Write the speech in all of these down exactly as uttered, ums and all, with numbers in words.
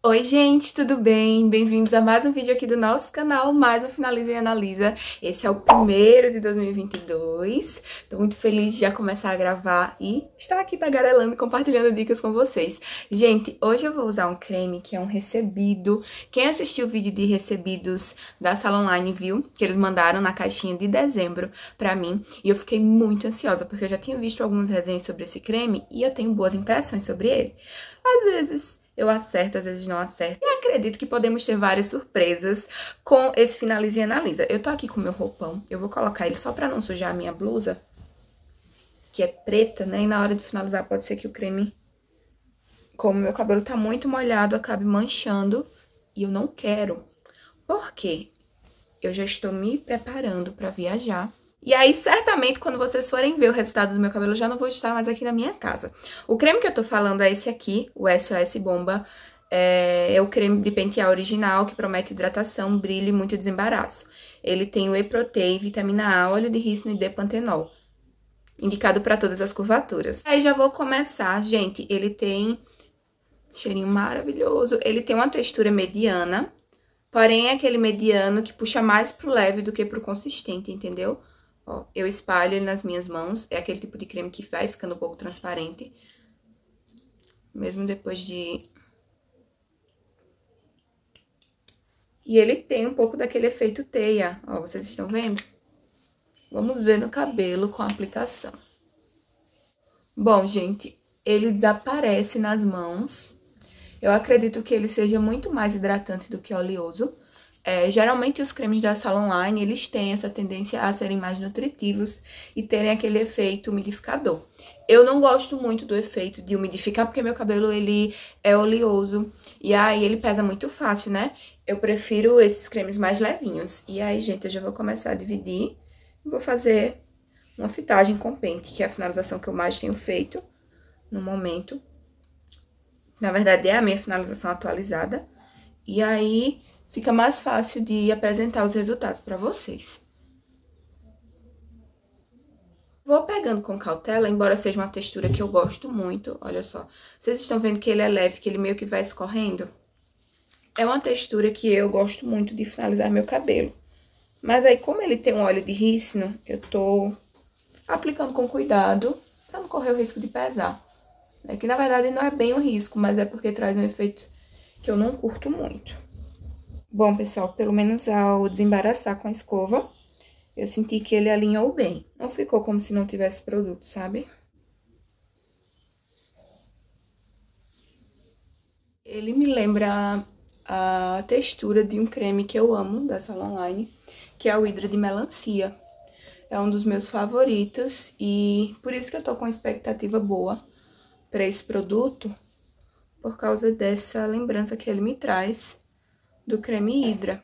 Oi gente, tudo bem? Bem-vindos a mais um vídeo aqui do nosso canal, mais um Finaliza e Analisa. Esse é o primeiro de dois mil e vinte e dois. Tô muito feliz de já começar a gravar e estar aqui tagarelando e compartilhando dicas com vocês. Gente, hoje eu vou usar um creme que é um recebido. Quem assistiu o vídeo de recebidos da Sala Online viu que eles mandaram na caixinha de dezembro pra mim. E eu fiquei muito ansiosa, porque eu já tinha visto algumas resenhas sobre esse creme e eu tenho boas impressões sobre ele. Às vezes eu acerto, às vezes não acerto. E acredito que podemos ter várias surpresas com esse Finaliza e Analisa. Eu tô aqui com meu roupão. Eu vou colocar ele só pra não sujar a minha blusa, que é preta, né? E na hora de finalizar pode ser que o creme, como meu cabelo tá muito molhado, acabe manchando. E eu não quero. Por quê? Eu já estou me preparando pra viajar. E aí, certamente, quando vocês forem ver o resultado do meu cabelo, eu já não vou estar mais aqui na minha casa. O creme que eu tô falando é esse aqui, o S O S Bomba. É, é o creme de pentear original, que promete hidratação, brilho e muito desembaraço. Ele tem whey protein, vitamina A, óleo de rícino e D-pantenol. Indicado para todas as curvaturas. Aí já vou começar, gente. Ele tem cheirinho maravilhoso. Ele tem uma textura mediana, porém é aquele mediano que puxa mais pro leve do que pro consistente, entendeu? Ó, eu espalho ele nas minhas mãos. É aquele tipo de creme que vai ficando um pouco transparente. Mesmo depois de... E ele tem um pouco daquele efeito teia. Ó, vocês estão vendo? Vamos ver no cabelo com a aplicação. Bom, gente, ele desaparece nas mãos. Eu acredito que ele seja muito mais hidratante do que oleoso. É, geralmente os cremes da Sala Online, eles têm essa tendência a serem mais nutritivos e terem aquele efeito umidificador. Eu não gosto muito do efeito de umidificar, porque meu cabelo, ele é oleoso e aí ele pesa muito fácil, né? Eu prefiro esses cremes mais levinhos. E aí, gente, eu já vou começar a dividir. Vou fazer uma fitagem com pente, que é a finalização que eu mais tenho feito no momento. Na verdade, é a minha finalização atualizada. E aí fica mais fácil de apresentar os resultados para vocês. Vou pegando com cautela, embora seja uma textura que eu gosto muito, olha só. Vocês estão vendo que ele é leve, que ele meio que vai escorrendo? É uma textura que eu gosto muito de finalizar meu cabelo. Mas aí, como ele tem um óleo de rícino, eu tô aplicando com cuidado pra não correr o risco de pesar. É que, na verdade, não é bem um risco, mas é porque traz um efeito que eu não curto muito. Bom, pessoal, pelo menos ao desembaraçar com a escova, eu senti que ele alinhou bem. Não ficou como se não tivesse produto, sabe? Ele me lembra a textura de um creme que eu amo, da Sala Online, que é o Hidra de Melancia. É um dos meus favoritos e por isso que eu tô com expectativa boa para esse produto, por causa dessa lembrança que ele me traz do creme Hidra.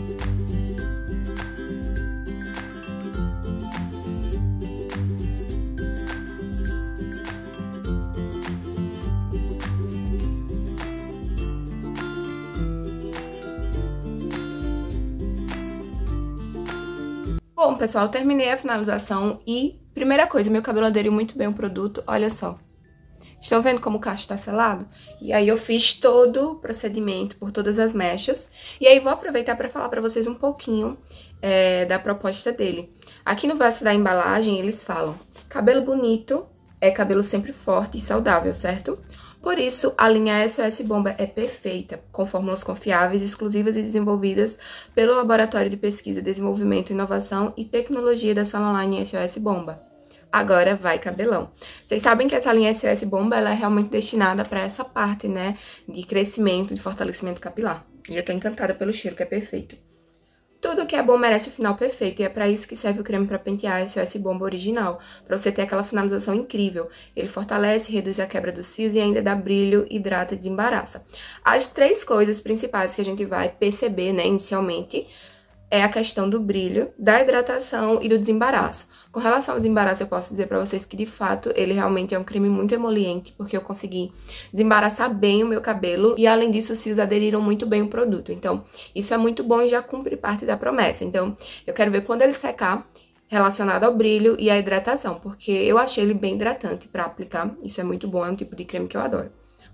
Bom, pessoal, terminei a finalização e, primeira coisa, meu cabelo aderiu muito bem ao produto, olha só. Estão vendo como o cacho está selado? E aí eu fiz todo o procedimento por todas as mechas. E aí vou aproveitar para falar para vocês um pouquinho é, da proposta dele. Aqui no verso da embalagem eles falam: cabelo bonito é cabelo sempre forte e saudável, certo? Por isso, a linha S O S Bomba é perfeita, com fórmulas confiáveis, exclusivas e desenvolvidas pelo Laboratório de Pesquisa, Desenvolvimento, Inovação e Tecnologia da Sala Online S O S Bomba. Agora vai cabelão. Vocês sabem que essa linha S O S Bomba, ela é realmente destinada para essa parte, né, de crescimento, de fortalecimento capilar. E eu tô encantada pelo cheiro, que é perfeito. Tudo que é bom merece o final perfeito, e é para isso que serve o creme para pentear S O S Bomba original, para você ter aquela finalização incrível. Ele fortalece, reduz a quebra dos fios e ainda dá brilho, hidrata e desembaraça. As três coisas principais que a gente vai perceber, né, inicialmente, é a questão do brilho, da hidratação e do desembaraço. Com relação ao desembaraço, eu posso dizer pra vocês que, de fato, ele realmente é um creme muito emoliente, porque eu consegui desembaraçar bem o meu cabelo e, além disso, os fios aderiram muito bem ao produto. Então, isso é muito bom e já cumpre parte da promessa. Então, eu quero ver quando ele secar, relacionado ao brilho e à hidratação, porque eu achei ele bem hidratante pra aplicar. Isso é muito bom, é um tipo de creme que eu adoro.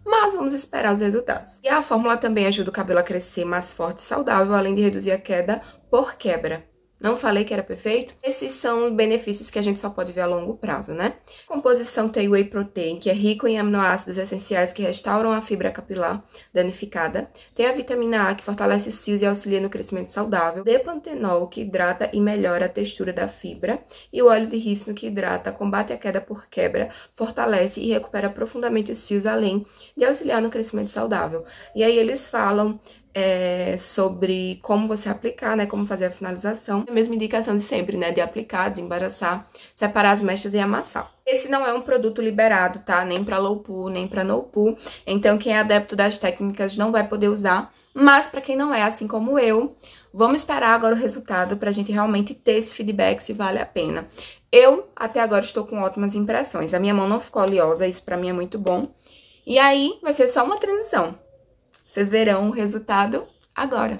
mas vamos esperar os resultados. E a fórmula também ajuda o cabelo a crescer mais forte e saudável, além de reduzir a queda por quebra. Não falei que era perfeito? Esses são benefícios que a gente só pode ver a longo prazo, né? A composição tem whey protein, que é rico em aminoácidos essenciais que restauram a fibra capilar danificada. Tem a vitamina A, que fortalece os fios e auxilia no crescimento saudável. D-pantenol, que hidrata e melhora a textura da fibra. E o óleo de rícino, que hidrata, combate a queda por quebra, fortalece e recupera profundamente os fios, além de auxiliar no crescimento saudável. E aí eles falam... É, sobre como você aplicar, né, como fazer a finalização. A mesma indicação de sempre, né, de aplicar, desembaraçar, separar as mechas e amassar. Esse não é um produto liberado, tá, nem para low poo, nem para no poo, então quem é adepto das técnicas não vai poder usar, mas para quem não é, assim como eu, vamos esperar agora o resultado pra gente realmente ter esse feedback se vale a pena. Eu, até agora, estou com ótimas impressões, a minha mão não ficou oleosa, isso pra mim é muito bom, e aí vai ser só uma transição. Vocês verão o resultado agora.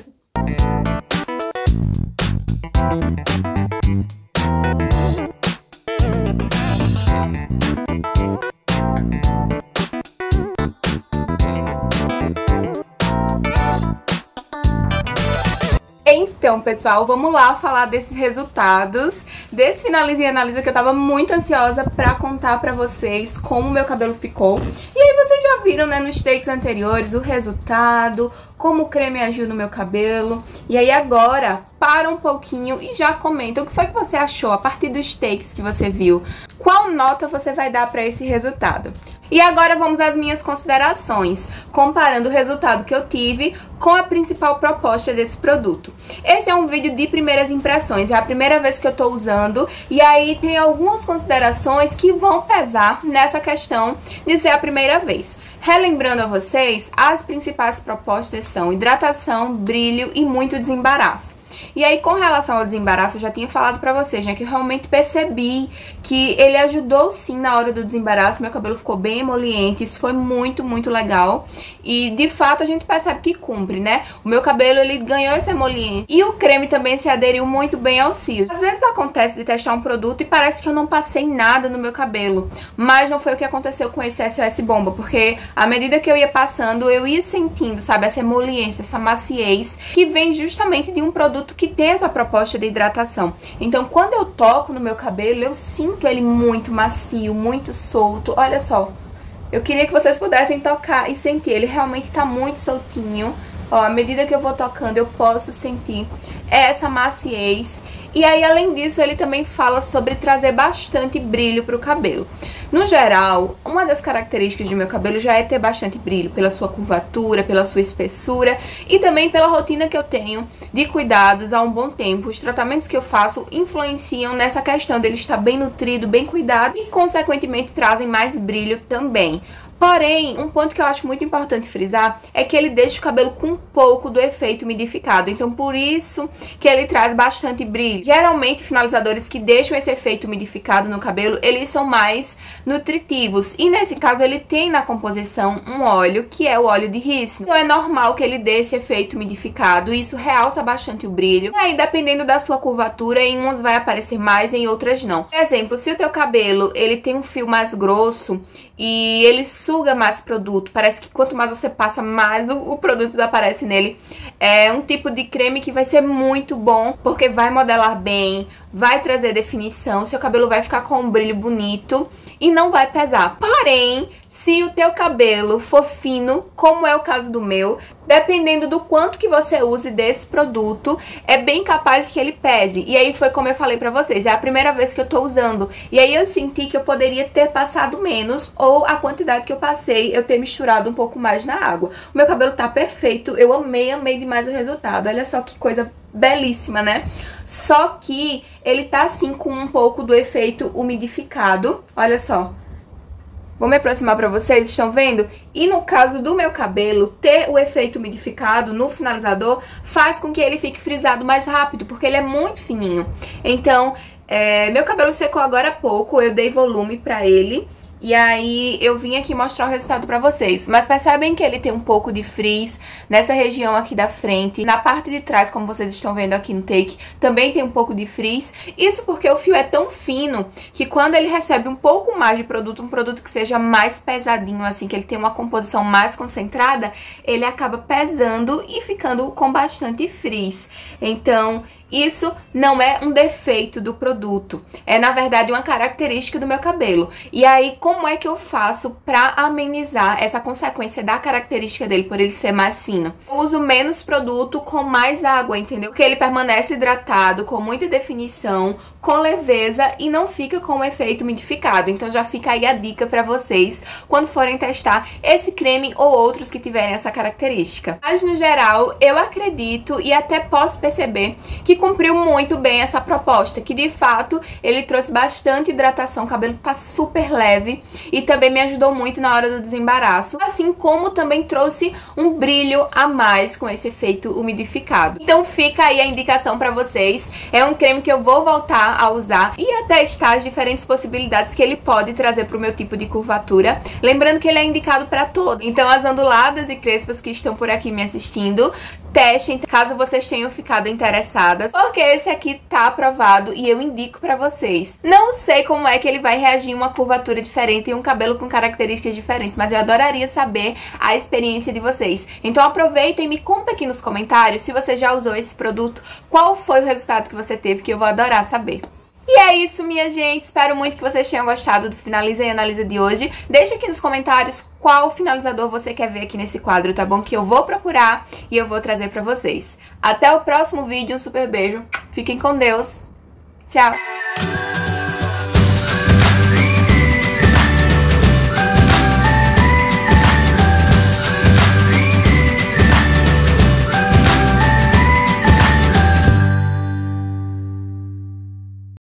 Então, pessoal, vamos lá falar desses resultados, desse Finaliza e Analisa, que eu tava muito ansiosa pra contar pra vocês como o meu cabelo ficou. E aí vocês já viram, né, nos takes anteriores, o resultado, como o creme agiu no meu cabelo. E aí agora, para um pouquinho e já comenta o que foi que você achou a partir dos takes que você viu. Qual nota você vai dar pra esse resultado? E agora vamos às minhas considerações, comparando o resultado que eu tive com a principal proposta desse produto. Esse é um vídeo de primeiras impressões, é a primeira vez que eu tô usando, e aí tem algumas considerações que vão pesar nessa questão de ser a primeira vez. Relembrando a vocês, as principais propostas são hidratação, brilho e muito desembaraço. E aí, com relação ao desembaraço, eu já tinha falado pra vocês, né, que eu realmente percebi que ele ajudou sim na hora do desembaraço, meu cabelo ficou bem emoliente, isso foi muito, muito legal. E, de fato, a gente percebe que cumpre, né? O meu cabelo, ele ganhou esse emoliente e o creme também se aderiu muito bem aos fios. Às vezes acontece de testar um produto e parece que eu não passei nada no meu cabelo, mas não foi o que aconteceu com esse S O S Bomba, porque à medida que eu ia passando, eu ia sentindo, sabe, essa emoliência, essa maciez, que vem justamente de um produto que tem essa proposta de hidratação. Então, quando eu toco no meu cabelo, eu sinto ele muito macio, muito solto. Olha só, eu queria que vocês pudessem tocar e sentir. Ele realmente tá muito soltinho. Ó, à medida que eu vou tocando, eu posso sentir essa maciez. E aí, além disso, ele também fala sobre trazer bastante brilho pro cabelo. No geral, uma das características do meu cabelo já é ter bastante brilho, pela sua curvatura, pela sua espessura e também pela rotina que eu tenho de cuidados há um bom tempo. Os tratamentos que eu faço influenciam nessa questão dele estar bem nutrido, bem cuidado e, consequentemente, trazem mais brilho também. Porém, um ponto que eu acho muito importante frisar é que ele deixa o cabelo com um pouco do efeito umidificado. Então, por isso que ele traz bastante brilho. Geralmente, finalizadores que deixam esse efeito umidificado no cabelo, eles são mais nutritivos. E nesse caso, ele tem na composição um óleo, que é o óleo de rícino. Então, é normal que ele dê esse efeito umidificado. E isso realça bastante o brilho. E aí, dependendo da sua curvatura, em umas vai aparecer mais, em outras não. Por exemplo, se o teu cabelo ele tem um fio mais grosso e ele suga mais produto, parece que quanto mais você passa, mais o, o produto desaparece nele. É um tipo de creme que vai ser muito bom, porque vai modelar bem, vai trazer definição, seu cabelo vai ficar com um brilho bonito e não vai pesar. Porém, se o teu cabelo for fino, como é o caso do meu, dependendo do quanto que você use desse produto, é bem capaz que ele pese. E aí foi como eu falei pra vocês, é a primeira vez que eu tô usando. E aí eu senti que eu poderia ter passado menos, ou a quantidade que eu passei, eu ter misturado um pouco mais na água. O meu cabelo tá perfeito, eu amei, amei demais o resultado. Olha só que coisa belíssima, né? Só que ele tá assim com um pouco do efeito umidificado. Olha só. Vou me aproximar pra vocês, estão vendo? E no caso do meu cabelo, ter o efeito umidificado no finalizador faz com que ele fique frisado mais rápido, porque ele é muito fininho. Então, é, meu cabelo secou agora há pouco, eu dei volume pra ele. E aí eu vim aqui mostrar o resultado pra vocês. Mas percebem que ele tem um pouco de frizz nessa região aqui da frente. Na parte de trás, como vocês estão vendo aqui no take, também tem um pouco de frizz. Isso porque o fio é tão fino que quando ele recebe um pouco mais de produto, um produto que seja mais pesadinho, assim, que ele tem uma composição mais concentrada, ele acaba pesando e ficando com bastante frizz. Então, isso não é um defeito do produto, é na verdade uma característica do meu cabelo. E aí, como é que eu faço pra amenizar essa consequência da característica dele, por ele ser mais fino? Eu uso menos produto com mais água, entendeu? Porque ele permanece hidratado, com muita definição, com leveza e não fica com o efeito umidificado. Então já fica aí a dica pra vocês quando forem testar esse creme ou outros que tiverem essa característica. Mas no geral, eu acredito e até posso perceber que cumpriu muito bem essa proposta, que de fato ele trouxe bastante hidratação, o cabelo tá super leve e também me ajudou muito na hora do desembaraço, assim como também trouxe um brilho a mais com esse efeito umidificado. Então fica aí a indicação pra vocês, é um creme que eu vou voltar a usar e a testar as diferentes possibilidades que ele pode trazer pro meu tipo de curvatura, lembrando que ele é indicado pra todo. Então as onduladas e crespas que estão por aqui me assistindo, testem caso vocês tenham ficado interessadas, porque esse aqui tá aprovado e eu indico pra vocês. Não sei como é que ele vai reagir em uma curvatura diferente e um cabelo com características diferentes, mas eu adoraria saber a experiência de vocês. Então aproveita e me conta aqui nos comentários se você já usou esse produto, qual foi o resultado que você teve, que eu vou adorar saber. E é isso, minha gente. Espero muito que vocês tenham gostado do Finaliza e Analisa de hoje. Deixa aqui nos comentários qual finalizador você quer ver aqui nesse quadro, tá bom? Que eu vou procurar e eu vou trazer pra vocês. Até o próximo vídeo. Um super beijo. Fiquem com Deus. Tchau.